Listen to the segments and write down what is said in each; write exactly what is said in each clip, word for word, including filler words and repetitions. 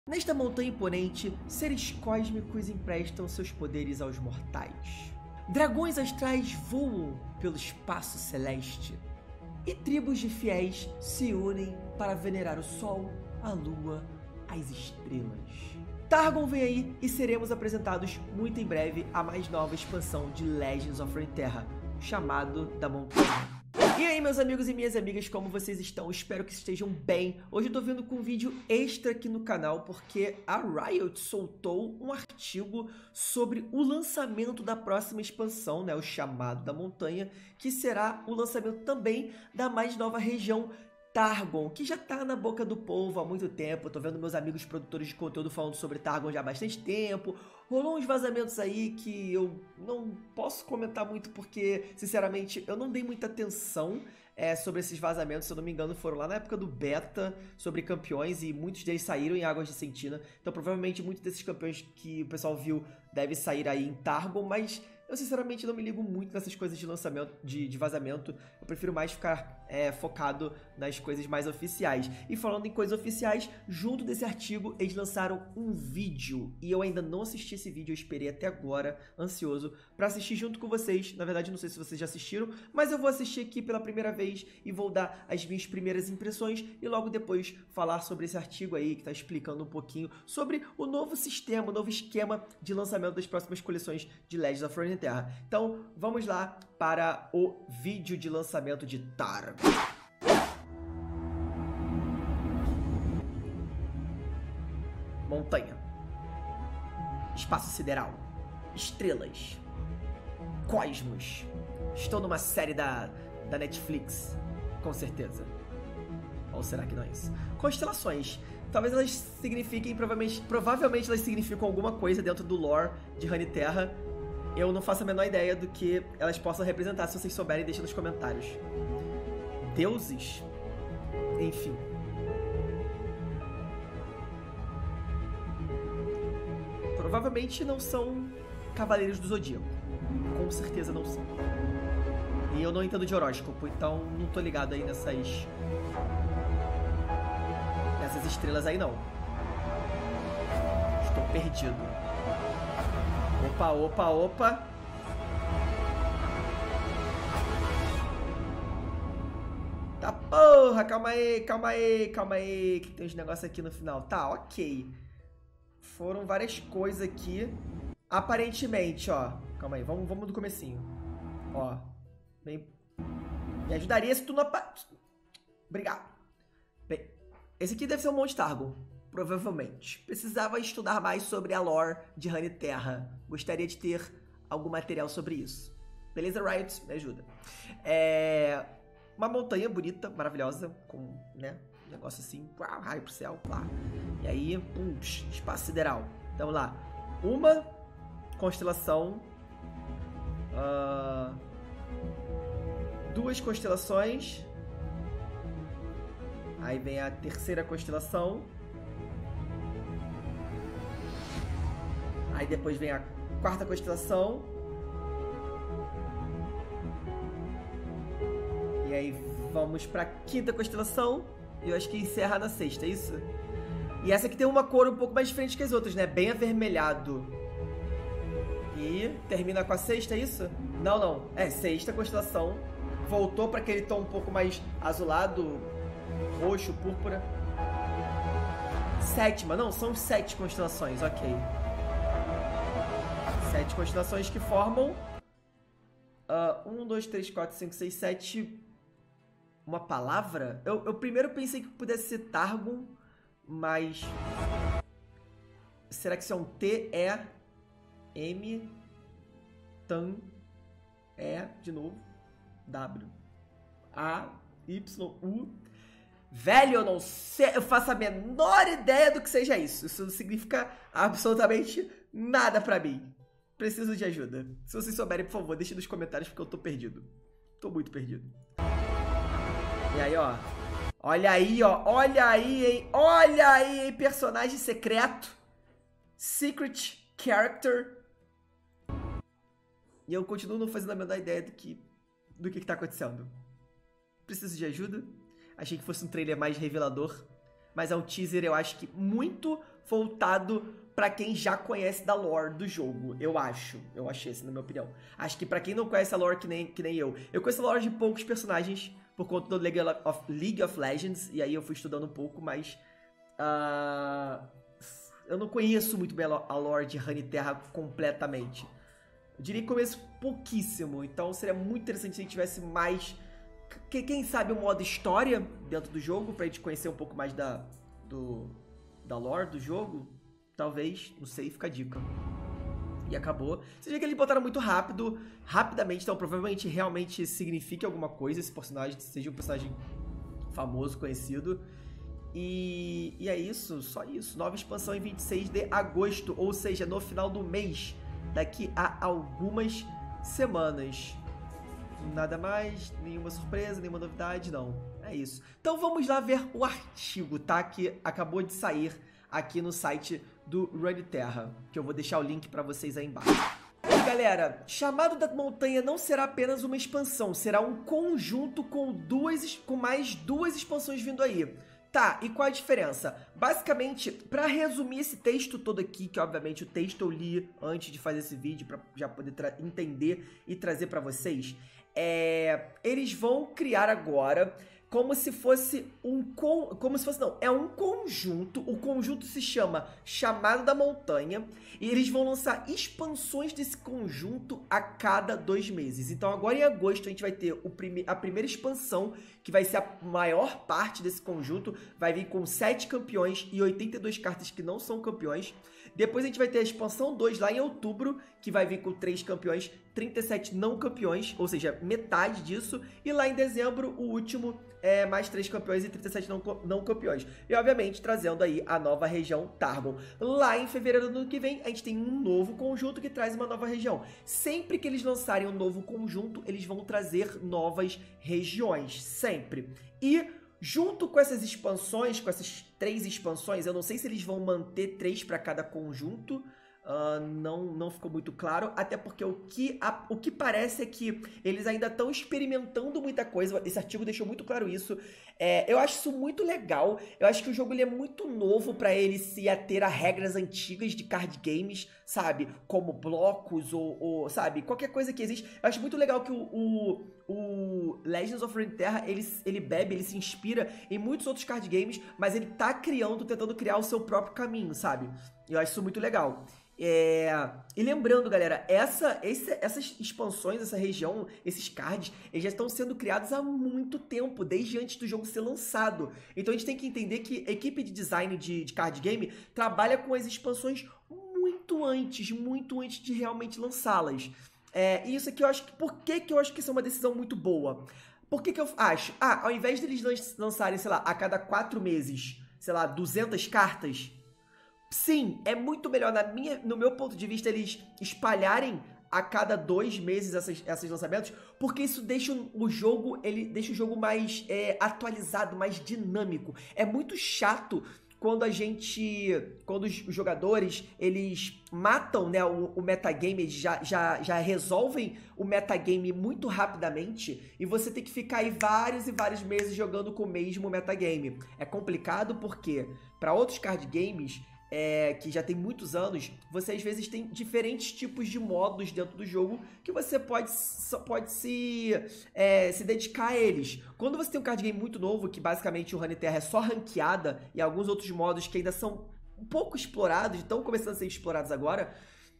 Nesta montanha imponente, seres cósmicos emprestam seus poderes aos mortais. Dragões astrais voam pelo espaço celeste. E tribos de fiéis se unem para venerar o Sol, a Lua, as estrelas. Targon vem aí e seremos apresentados muito em breve a mais nova expansão de Legends of Runeterra, chamado da Montanha. E aí, meus amigos e minhas amigas, como vocês estão? Espero que estejam bem. Hoje eu tô vindo com um vídeo extra aqui no canal porque a Riot soltou um artigo sobre o lançamento da próxima expansão, né, o chamado da Montanha, que será o lançamento também da mais nova região Targon, que já tá na boca do povo há muito tempo. Eu tô vendo meus amigos produtores de conteúdo falando sobre Targon já há bastante tempo. Rolou uns vazamentos aí que eu não posso comentar muito porque, sinceramente, eu não dei muita atenção é, sobre esses vazamentos. Se eu não me engano, foram lá na época do beta sobre campeões e muitos deles saíram em Águas de Sentina. Então, provavelmente, muitos desses campeões que o pessoal viu devem sair aí em Targon, mas eu, sinceramente, não me ligo muito nessas coisas de lançamento, de, de vazamento. Eu prefiro mais ficar é, focado nas coisas mais oficiais. E falando em coisas oficiais, junto desse artigo, eles lançaram um vídeo. E eu ainda não assisti esse vídeo, eu esperei até agora, ansioso, pra assistir junto com vocês. Na verdade, não sei se vocês já assistiram, mas eu vou assistir aqui pela primeira vez e vou dar as minhas primeiras impressões e logo depois falar sobre esse artigo aí, que tá explicando um pouquinho sobre o novo sistema, o novo esquema de lançamento das próximas coleções de Legends of Runeterra. Então, vamos lá para o vídeo de lançamento de Targon. Montanha. Espaço sideral. Estrelas. Cosmos. Estou numa série da, da Netflix, com certeza. Ou será que não é isso? Constelações. Talvez elas signifiquem, provavelmente, provavelmente elas significam alguma coisa dentro do lore de Runeterra. Eu não faço a menor ideia do que elas possam representar. Se vocês souberem, deixa nos comentários. Deuses? Enfim. Provavelmente não são Cavaleiros do Zodíaco. Com certeza não são. E eu não entendo de horóscopo, então não tô ligado aí nessas... Nessas estrelas aí, não. Estou perdido. Opa, opa, opa. Tá porra, calma aí, calma aí, calma aí, que tem uns negócios aqui no final. Tá, ok. Foram várias coisas aqui. Aparentemente, ó. Calma aí, vamos, vamos do comecinho. Ó. Bem, me ajudaria se tu não... Obrigado. Bem, esse aqui deve ser um Monte Targon. Provavelmente. Precisava estudar mais sobre a lore de Runeterra. Gostaria de ter algum material sobre isso. Beleza, Riot? Me ajuda. É... Uma montanha bonita, maravilhosa, com, né, um negócio assim, uau, raio pro céu, lá. E aí, pum, espaço sideral. Então, vamos lá. Uma constelação. Uh... Duas constelações. Aí vem a terceira constelação. Aí depois vem a quarta constelação. E aí vamos pra quinta constelação. E eu acho que encerra na sexta, é isso? E essa aqui tem uma cor um pouco mais diferente que as outras, né? Bem avermelhado. E termina com a sexta, é isso? Não, não. É, sexta constelação. Voltou pra aquele tom um pouco mais azulado, roxo, púrpura. Sétima. Não, são sete constelações, ok. Sete constelações que formam uh, um, dois, três, quatro, cinco, seis, sete. Uma palavra? Eu, eu primeiro pensei que pudesse ser Targon, mas será que isso é um T, E, M, Tan, E, de novo, W, A, Y, U. Velho, eu não sei, eu faço a menor ideia do que seja isso. Isso não significa absolutamente nada pra mim. Preciso de ajuda. Se vocês souberem, por favor, deixem nos comentários porque eu tô perdido. Tô muito perdido. E aí, ó. Olha aí, ó. Olha aí, hein. Olha aí, hein. Personagem secreto. Secret Character. E eu continuo não fazendo a menor ideia do que, do que, que tá acontecendo. Preciso de ajuda. Achei que fosse um trailer mais revelador. Mas é um teaser, eu acho que muito voltado pra quem já conhece da lore do jogo, eu acho. Eu achei assim, na minha opinião. Acho que pra quem não conhece a lore que nem, que nem eu, eu conheço a lore de poucos personagens por conta do League of, League of Legends, e aí eu fui estudando um pouco, mas uh, eu não conheço muito bem a lore de Runeterra completamente. Eu diria que conheço pouquíssimo, então seria muito interessante se a gente tivesse mais, quem sabe, um modo história dentro do jogo, pra gente conhecer um pouco mais da, do, da lore do jogo. Talvez, não sei, fica a dica. E acabou. Você vê que eles botaram muito rápido, rapidamente, então provavelmente realmente signifique alguma coisa esse personagem, seja um personagem famoso, conhecido. E, e é isso, só isso. Nova expansão em vinte e seis de agosto, ou seja, no final do mês, daqui a algumas semanas. Nada mais, nenhuma surpresa, nenhuma novidade, não. É isso. Então vamos lá ver o artigo, tá? Que acabou de sair aqui no site do Runeterra, que eu vou deixar o link para vocês aí embaixo. E galera, Chamado da Montanha não será apenas uma expansão, será um conjunto com duas, com mais duas expansões vindo aí. Tá, e qual a diferença? Basicamente, para resumir esse texto todo aqui, que obviamente o texto eu li antes de fazer esse vídeo para já poder entender e trazer para vocês, é, eles vão criar agora como se fosse um con... como se fosse não, é um conjunto. O conjunto se chama Chamado da Montanha e eles vão lançar expansões desse conjunto a cada dois meses. Então agora em agosto a gente vai ter o prime... a primeira expansão, que vai ser a maior parte desse conjunto, vai vir com sete campeões e oitenta e duas cartas que não são campeões. Depois a gente vai ter a expansão dois lá em outubro, que vai vir com três campeões, trinta e sete não campeões, ou seja, metade disso. E lá em dezembro, o último, é mais três campeões e trinta e sete não, não campeões. E obviamente trazendo aí a nova região Targon. Lá em fevereiro do ano que vem, a gente tem um novo conjunto que traz uma nova região. Sempre que eles lançarem um novo conjunto, eles vão trazer novas regiões, sempre. E junto com essas expansões, com essas três expansões, eu não sei se eles vão manter três para cada conjunto, uh, não, não ficou muito claro, até porque o que, a, o que parece é que eles ainda estão experimentando muita coisa, esse artigo deixou muito claro isso. É, eu acho isso muito legal, eu acho que o jogo ele é muito novo para ele se ater a regras antigas de card games, sabe? Como blocos ou, ou, sabe? Qualquer coisa que existe. Eu acho muito legal que o, o, o Legends of Runeterra, ele, ele bebe, ele se inspira em muitos outros card games, mas ele tá criando, tentando criar o seu próprio caminho, sabe? Eu acho isso muito legal. É... E lembrando, galera, essa, esse, essas expansões, essa região, esses cards, eles já estão sendo criados há muito tempo, desde antes do jogo ser lançado. Então a gente tem que entender que a equipe de design de, de card game trabalha com as expansões muito antes, muito antes de realmente lançá-las. É, e isso aqui eu acho que... Por que que eu acho que isso é uma decisão muito boa? Por que que eu acho? Ah, ao invés deles lançarem, sei lá, a cada quatro meses, sei lá, duzentas cartas... Sim, é muito melhor, na minha, no meu ponto de vista, eles espalharem a cada dois meses essas, esses lançamentos, porque isso deixa o jogo, ele deixa o jogo mais é, atualizado, mais dinâmico. É muito chato quando a gente, quando os jogadores, eles matam, né, o, o metagame, eles já, já, já resolvem o metagame muito rapidamente e você tem que ficar aí vários e vários meses jogando com o mesmo metagame. É complicado porque, para outros card games... É, que já tem muitos anos, você às vezes tem diferentes tipos de modos dentro do jogo que você pode, pode se, é, se dedicar a eles. Quando você tem um card game muito novo, que basicamente o Runeterra é só ranqueada, e alguns outros modos que ainda são um pouco explorados, estão começando a ser explorados agora,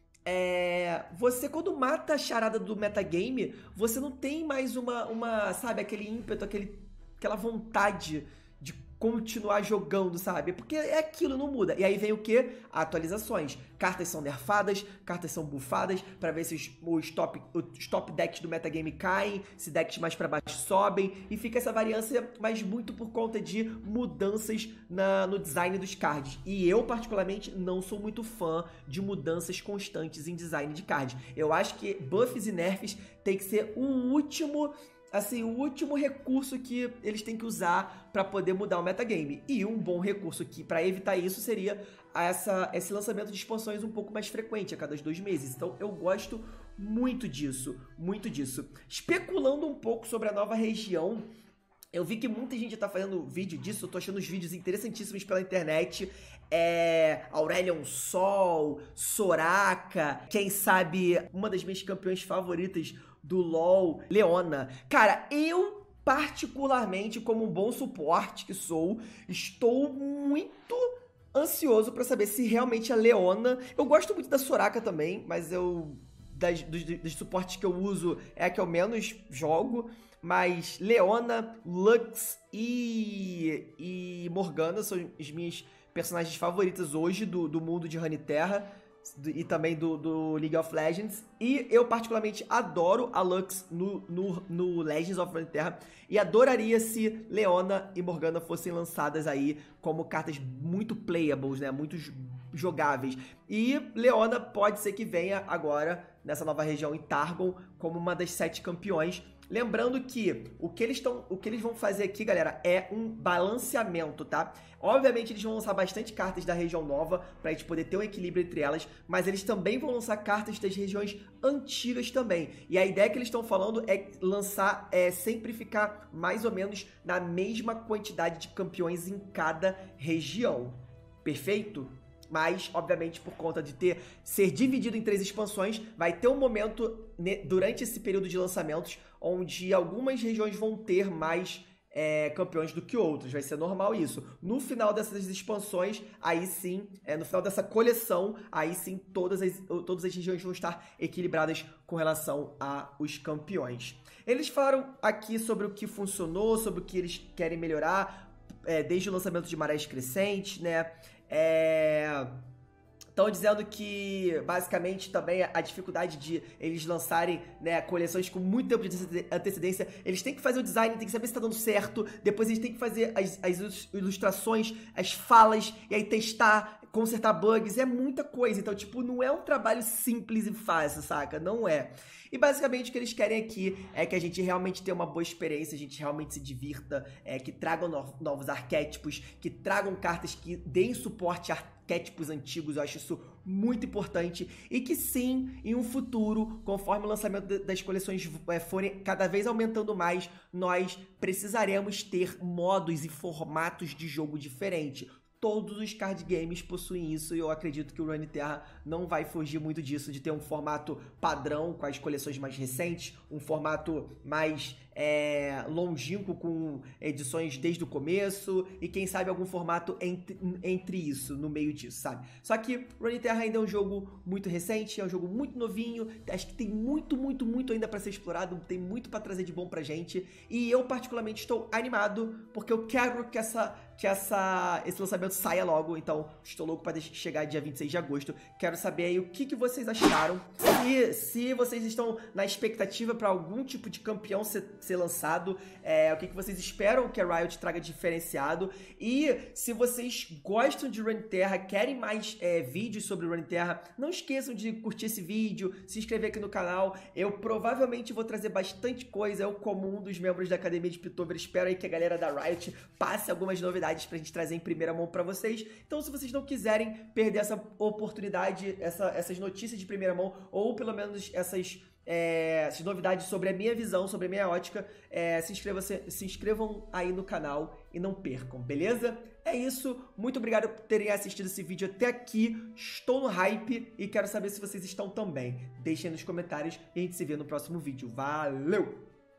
é, você quando mata a charada do metagame, você não tem mais uma, uma sabe, aquele ímpeto, aquele, aquela vontade de continuar jogando, sabe? Porque é aquilo, não muda. E aí vem o quê? Atualizações. Cartas são nerfadas, cartas são bufadas, para ver se os, os, top, os top decks do metagame caem, se decks mais para baixo sobem, e fica essa variância, mas muito por conta de mudanças na, no design dos cards. E eu, particularmente, não sou muito fã de mudanças constantes em design de cards. Eu acho que buffs e nerfs tem que ser o último... assim, o último recurso que eles têm que usar para poder mudar o metagame. E um bom recurso que para evitar isso seria essa, esse lançamento de expansões um pouco mais frequente, a cada dois meses. Então eu gosto muito disso, muito disso. Especulando um pouco sobre a nova região, Eu vi que muita gente tá fazendo vídeo disso, eu tô achando os vídeos interessantíssimos pela internet. É... Aurelion Sol, Soraka, quem sabe uma das minhas campeãs favoritas do LoL, Leona. Cara, eu particularmente, como um bom suporte que sou, estou muito ansioso pra saber se realmente a Leona... Eu gosto muito da Soraka também, mas eu... Das, dos, dos suportes que eu uso é a que eu menos jogo. Mas Leona, Lux e, e Morgana são as minhas personagens favoritas hoje do, do mundo de Runeterra e também do, do League of Legends. E eu particularmente adoro a Lux no, no, no Legends of Runeterra e adoraria se Leona e Morgana fossem lançadas aí como cartas muito playables, né? Muito jogáveis. E Leona pode ser que venha agora nessa nova região em Targon como uma das sete campeões. Lembrando que o que eles estão, o que eles vão fazer aqui, galera, é um balanceamento, tá? Obviamente eles vão lançar bastante cartas da região nova pra gente poder ter um equilíbrio entre elas, mas eles também vão lançar cartas das regiões antigas também. E a ideia que eles estão falando é lançar, é sempre ficar mais ou menos na mesma quantidade de campeões em cada região. Perfeito? Mas, obviamente, por conta de ter ser dividido em três expansões, vai ter um momento né, durante esse período de lançamentos onde algumas regiões vão ter mais é, campeões do que outras. Vai ser normal isso. No final dessas expansões, aí sim, é, no final dessa coleção, aí sim todas as, todas as regiões vão estar equilibradas com relação aos campeões. Eles falaram aqui sobre o que funcionou, sobre o que eles querem melhorar, é, desde o lançamento de Marés Crescentes, né? É... Estão dizendo que, basicamente, também a dificuldade de eles lançarem né, coleções com muito tempo de antecedência, eles têm que fazer o design, tem que saber se está dando certo, depois eles têm que fazer as, as ilustrações, as falas, e aí testar, consertar bugs, é muita coisa. Então, tipo, não é um trabalho simples e fácil, saca? Não é. E, basicamente, o que eles querem aqui é que a gente realmente tenha uma boa experiência, a gente realmente se divirta, é, que tragam no novos arquétipos, que tragam cartas que deem suporte a arquétipos antigos. Eu acho isso muito importante e que sim, em um futuro, conforme o lançamento das coleções é, forem cada vez aumentando mais, nós precisaremos ter modos e formatos de jogo diferentes. Todos os card games possuem isso e eu acredito que o Runeterra não vai fugir muito disso, de ter um formato padrão com as coleções mais recentes, um formato mais é, longínquo com edições desde o começo e quem sabe algum formato entre, entre isso, no meio disso, sabe? Só que Runeterra ainda é um jogo muito recente, é um jogo muito novinho, acho que tem muito, muito, muito ainda para ser explorado, tem muito para trazer de bom pra gente e eu particularmente estou animado porque eu quero que essa... que essa, esse lançamento saia logo, então estou louco para chegar dia vinte e seis de agosto. Quero saber aí o que, que vocês acharam e se vocês estão na expectativa para algum tipo de campeão ser, ser lançado, é, o que, que vocês esperam que a Riot traga diferenciado e se vocês gostam de Runeterra, querem mais é, vídeos sobre Runeterra, não esqueçam de curtir esse vídeo, se inscrever aqui no canal. Eu provavelmente vou trazer bastante coisa, eu como um dos membros da Academia de Piltover, espero aí que a galera da Riot passe algumas novidades pra gente trazer em primeira mão pra vocês. Então, se vocês não quiserem perder essa oportunidade, essa, essas notícias de primeira mão, ou pelo menos essas, é, essas novidades sobre a minha visão, sobre a minha ótica, é, se, inscreva, se, se inscrevam aí no canal e não percam, beleza? É isso, muito obrigado por terem assistido esse vídeo até aqui, estou no hype e quero saber se vocês estão também. Deixem nos comentários e a gente se vê no próximo vídeo. Valeu!